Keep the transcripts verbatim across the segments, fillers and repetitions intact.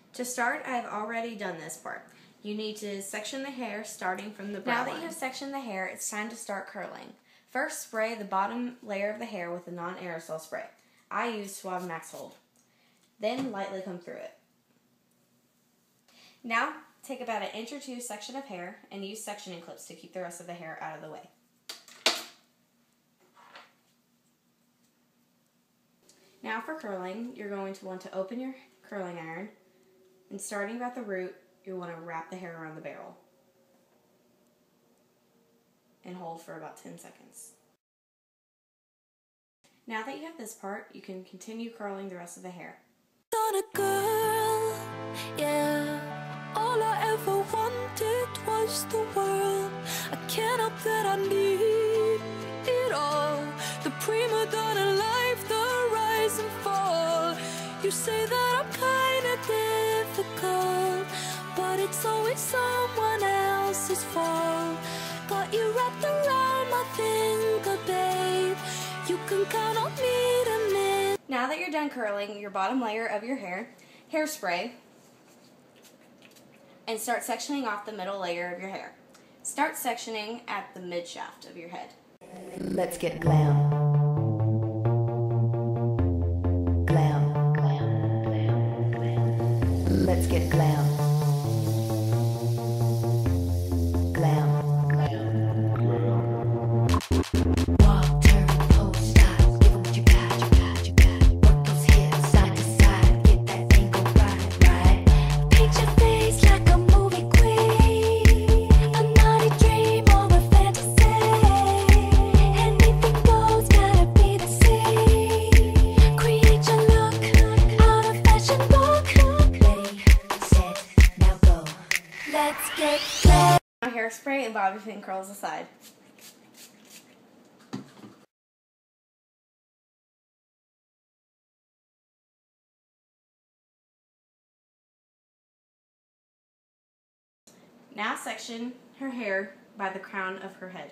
To start, I've already done this part. You need to section the hair starting from the brow line. Now that you have sectioned the hair, it's time to start curling. First, spray the bottom layer of the hair with a non-aerosol spray. I use Suave Max Hold. Then lightly comb through it. Now, take about an inch or two section of hair and use sectioning clips to keep the rest of the hair out of the way. Now for curling, you're going to want to open your curling iron, and starting about the root, you'll want to wrap the hair around the barrel and hold for about ten seconds. Now that you have this part, you can continue curling the rest of the hair. Not a girl, yeah. All I ever wanted was the world. I can't help that I need it all. The prima donna life, the rise and fall. You say that I'm kinda difficult, but it's always someone else's fault. Got you wrapped around my finger, babe. You can count on me to miss. Now that you're done curling your bottom layer of your hair, hairspray, and start sectioning off the middle layer of your hair. Start sectioning at the mid shaft of your head. Let's get glam. Glam, glam, glam, glam. Let's get glam. Glam, glam, glam. Walk, turn, pose, stop. Give 'em what you got, you got, you got. Work those hips side to side. Get that ankle right, right. Paint your face like a movie queen, a naughty dream or a fantasy. Anything goes, gotta be the same. Create your look out of fashion book. Ready, set, now go. Let's get glam. Now hairspray and bobby pin curls aside. Now section her hair by the crown of her head.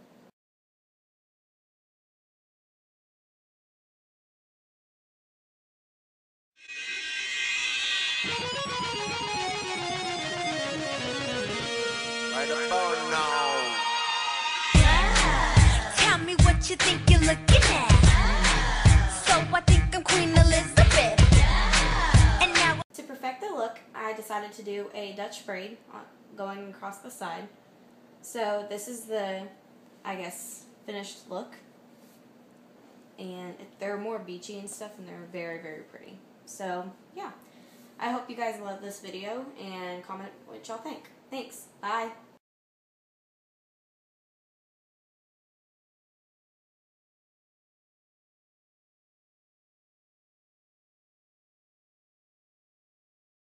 Right about now. Tell me what you think you're looking at. So I think I'm Queen Elizabeth. And now To perfect the look, I decided to do a Dutch braid on- going across the side. So this is the, I guess, finished look. And it- they're more beachy and stuff, and they're very, very pretty. So, yeah. I hope you guys love this video, and comment what y'all think. Thanks. Bye.